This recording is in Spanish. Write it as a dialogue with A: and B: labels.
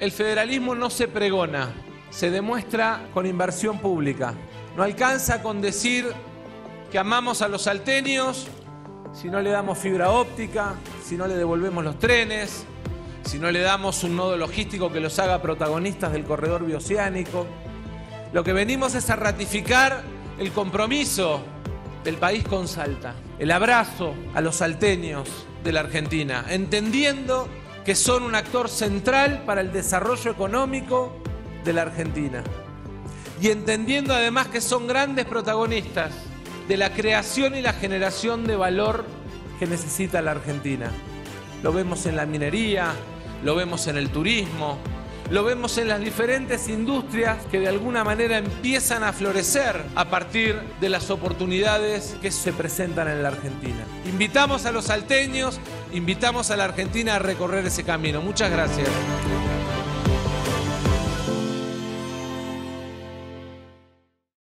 A: El federalismo no se pregona, se demuestra con inversión pública. No alcanza con decir que amamos a los salteños si no le damos fibra óptica, si no le devolvemos los trenes, si no le damos un nodo logístico que los haga protagonistas del corredor bioceánico. Lo que venimos es a ratificar el compromiso del país con Salta, el abrazo a los salteños de la Argentina, entendiendo que son un actor central para el desarrollo económico de la Argentina y entendiendo además que son grandes protagonistas de la creación y la generación de valor que necesita la Argentina. Lo vemos en la minería, lo vemos en el turismo, lo vemos en las diferentes industrias que de alguna manera empiezan a florecer a partir de las oportunidades que se presentan en la Argentina. Invitamos a los salteños, invitamos a la Argentina a recorrer ese camino. Muchas gracias.